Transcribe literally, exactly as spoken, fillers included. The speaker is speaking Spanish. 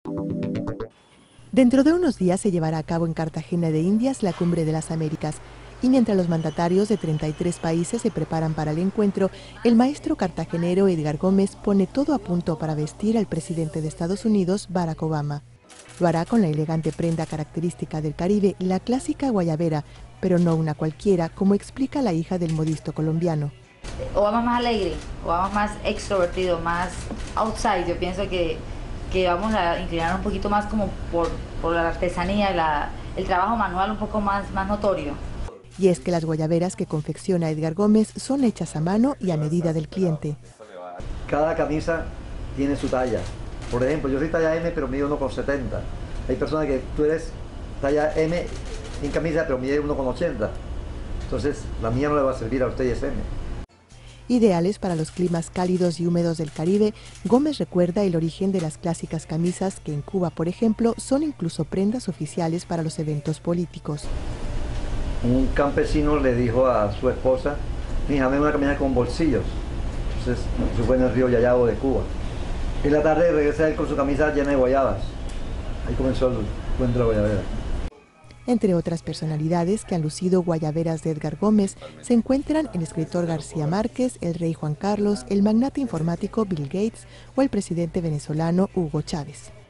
Dentro de unos días se llevará a cabo en Cartagena de Indias la Cumbre de las Américas. Y mientras los mandatarios de treinta y tres países se preparan para el encuentro, el maestro cartagenero Edgar Gómez pone todo a punto para vestir al presidente de Estados Unidos, Barack Obama. Lo hará con la elegante prenda característica del Caribe, la clásica guayabera, pero no una cualquiera, como explica la hija del modisto colombiano. Obama más alegre, Obama más extrovertido, más outside. Yo pienso que, que vamos a inclinar un poquito más como por, por la artesanía, la, el trabajo manual un poco más, más notorio. Y es que las guayaberas que confecciona Edgar Gómez son hechas a mano y a medida del cliente. Cada camisa tiene su talla. Por ejemplo, yo soy talla M, pero mido uno con setenta. Hay personas que tú eres talla M en camisa, pero mide uno con ochenta. Entonces, la mía no le va a servir a usted y es M. Ideales para los climas cálidos y húmedos del Caribe, Gómez recuerda el origen de las clásicas camisas que en Cuba, por ejemplo, son incluso prendas oficiales para los eventos políticos. Un campesino le dijo a su esposa: mija, dame una camisa con bolsillos. Entonces, eso fue en el río Yayabo de Cuba. En la tarde regresa él con su camisa llena de guayabas. Ahí comenzó el cuento de la guayabera. Entre otras personalidades que han lucido guayaberas de Edgar Gómez, se encuentran el escritor García Márquez, el rey Juan Carlos, el magnate informático Bill Gates o el presidente venezolano Hugo Chávez.